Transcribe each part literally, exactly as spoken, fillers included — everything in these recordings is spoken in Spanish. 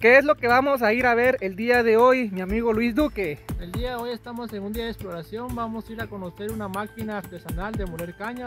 ¿Qué es lo que vamos a ir a ver el día de hoy, mi amigo Luis Duque? El día de hoy estamos en un día de exploración. Vamos a ir a conocer una máquina artesanal de moler caña.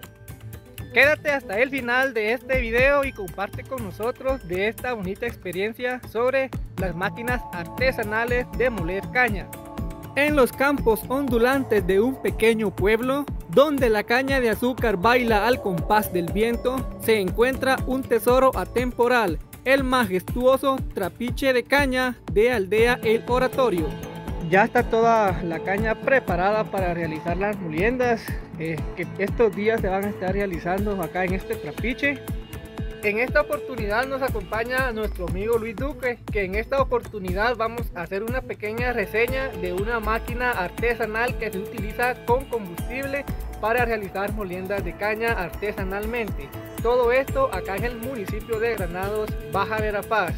Quédate hasta el final de este video y comparte con nosotros de esta bonita experiencia sobre las máquinas artesanales de moler caña. En los campos ondulantes de un pequeño pueblo, donde la caña de azúcar baila al compás del viento, se encuentra un tesoro atemporal, el majestuoso trapiche de caña de Aldea El Oratorio. Ya está toda la caña preparada para realizar las moliendas eh, que estos días se van a estar realizando acá en este trapiche. En esta oportunidad nos acompaña nuestro amigo Luis Duque, que en esta oportunidad vamos a hacer una pequeña reseña de una máquina artesanal que se utiliza con combustible para realizar moliendas de caña artesanalmente. Todo esto acá en el municipio de Granados, Baja Verapaz.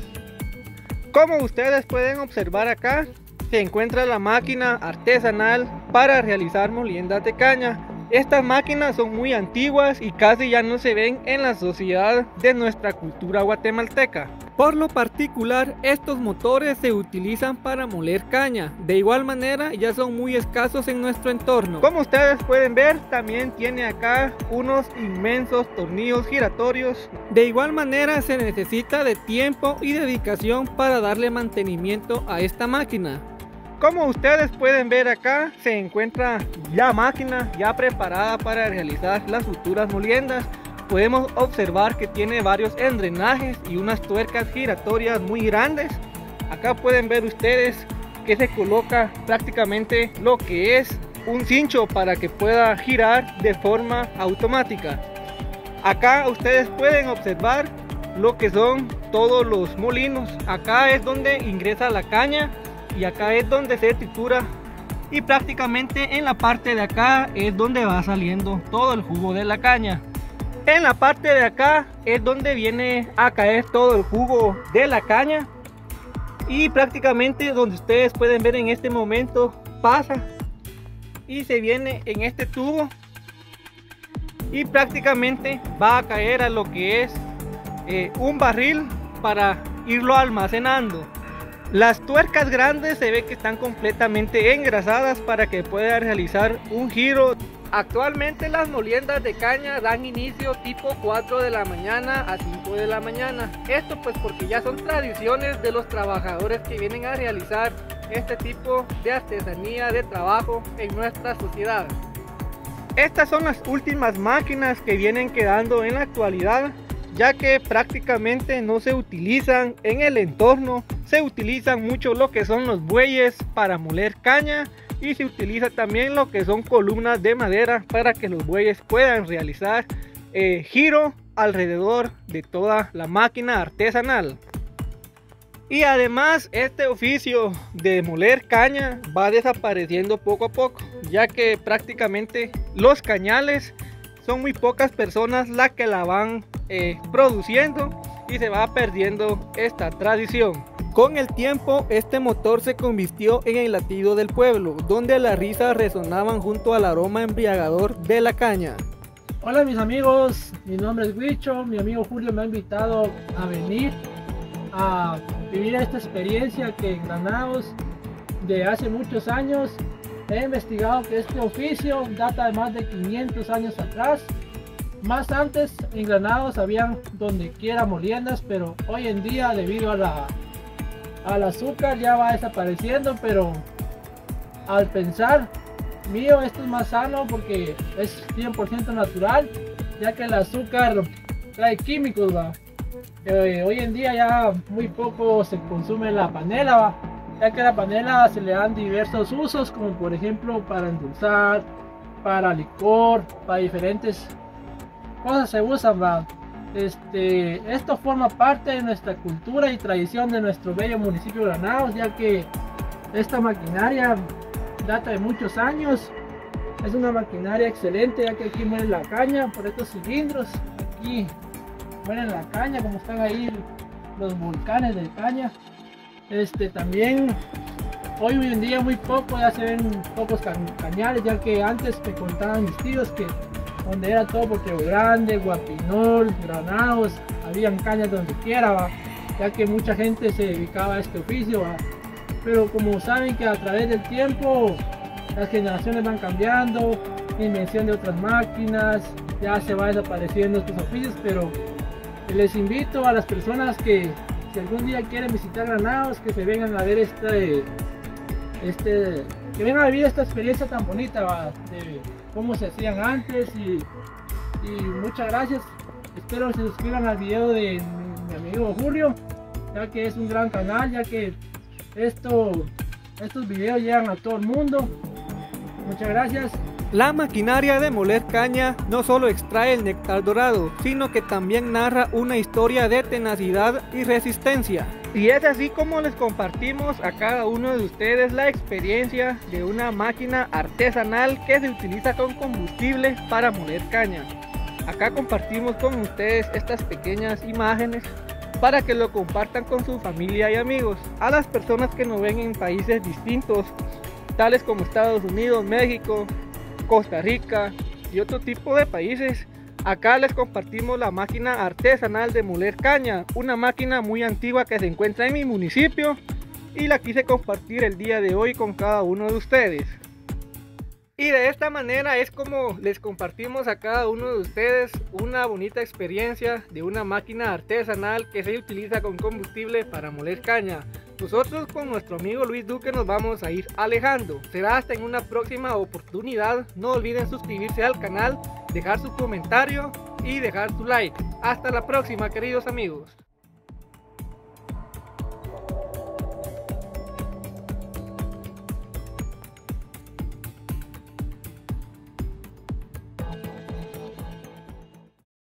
Como ustedes pueden observar acá, se encuentra la máquina artesanal para realizar moliendas de caña. Estas máquinas son muy antiguas y casi ya no se ven en la sociedad de nuestra cultura guatemalteca. Por lo particular, estos motores se utilizan para moler caña. De igual manera, ya son muy escasos en nuestro entorno. Como ustedes pueden ver, también tiene acá unos inmensos tornillos giratorios. De igual manera, se necesita de tiempo y dedicación para darle mantenimiento a esta máquina. Como ustedes pueden ver acá, se encuentra la máquina ya preparada para realizar las futuras moliendas. Podemos observar que tiene varios engranajes y unas tuercas giratorias muy grandes. Acá pueden ver ustedes que se coloca prácticamente lo que es un cincho para que pueda girar de forma automática. Acá ustedes pueden observar lo que son todos los molinos. Acá es donde ingresa la caña y acá es donde se tritura, y prácticamente en la parte de acá es donde va saliendo todo el jugo de la caña. En la parte de acá es donde viene a caer todo el jugo de la caña, y prácticamente donde ustedes pueden ver en este momento pasa y se viene en este tubo y prácticamente va a caer a lo que es eh, un barril para irlo almacenando. Las tuercas grandes se ve que están completamente engrasadas para que pueda realizar un giro. Actualmente las moliendas de caña dan inicio tipo cuatro de la mañana a cinco de la mañana. Esto pues porque ya son tradiciones de los trabajadores que vienen a realizar este tipo de artesanía de trabajo en nuestra sociedad. Estas son las últimas máquinas que vienen quedando en la actualidad, ya que prácticamente no se utilizan en el entorno. Se utilizan mucho lo que son los bueyes para moler caña, y se utiliza también lo que son columnas de madera para que los bueyes puedan realizar eh, giro alrededor de toda la máquina artesanal. Y además este oficio de moler caña va desapareciendo poco a poco, ya que prácticamente los cañales son muy pocas personas las que la van eh, produciendo, y se va perdiendo esta tradición. Con el tiempo, este motor se convirtió en el latido del pueblo, donde las risas resonaban junto al aroma embriagador de la caña. Hola mis amigos, mi nombre es Huicho. Mi amigo Julio me ha invitado a venir a vivir esta experiencia que en Granados de hace muchos años he investigado que este oficio data de más de quinientos años atrás. Más antes en Granados habían donde quiera moliendas, pero hoy en día debido a la al azúcar ya va desapareciendo. Pero al pensar mío, esto es más sano porque es cien por ciento natural, ya que el azúcar trae químicos, ¿va? Eh, hoy en día ya muy poco se consume la panela, ¿va? Ya que la panela se le dan diversos usos, como por ejemplo para endulzar, para licor, para diferentes cosas se usan, ¿va? Este, esto forma parte de nuestra cultura y tradición de nuestro bello municipio de Granados, ya que esta maquinaria data de muchos años. Es una maquinaria excelente, ya que aquí muere la caña por estos cilindros. Aquí mueren la caña, como están ahí los volcanes de caña. Este, también hoy en día muy poco, ya se ven pocos cañales, ya que antes me contaban mis tíos que donde era todo Potrero Grande, Guapinol, Granados, habían cañas donde quiera, ¿va? ya que mucha gente se dedicaba a este oficio, ¿va? Pero como saben que a través del tiempo las generaciones van cambiando, invención de otras máquinas, ya se va desapareciendo estos oficios, pero les invito a las personas que si algún día quieren visitar Granados, que se vengan a ver este, este que vengan a vivir esta experiencia tan bonita, ¿va? De cómo se hacían antes y, y muchas gracias. Espero que se suscriban al video de mi, mi amigo Julio, ya que es un gran canal, ya que esto, estos videos llegan a todo el mundo. Muchas gracias. La maquinaria de moler caña no solo extrae el néctar dorado, sino que también narra una historia de tenacidad y resistencia. Y es así como les compartimos a cada uno de ustedes la experiencia de una máquina artesanal que se utiliza con combustible para moler caña. Acá compartimos con ustedes estas pequeñas imágenes para que lo compartan con su familia y amigos. A las personas que nos ven en países distintos, tales como Estados Unidos, México, Costa Rica y otro tipo de países, acá les compartimos la máquina artesanal de moler caña, una máquina muy antigua que se encuentra en mi municipio y la quise compartir el día de hoy con cada uno de ustedes. Y de esta manera es como les compartimos a cada uno de ustedes una bonita experiencia de una máquina artesanal que se utiliza con combustible para moler caña. Nosotros con nuestro amigo Luis Duque nos vamos a ir alejando. Será hasta en una próxima oportunidad. No olviden suscribirse al canal, dejar su comentario y dejar su like. Hasta la próxima, queridos amigos.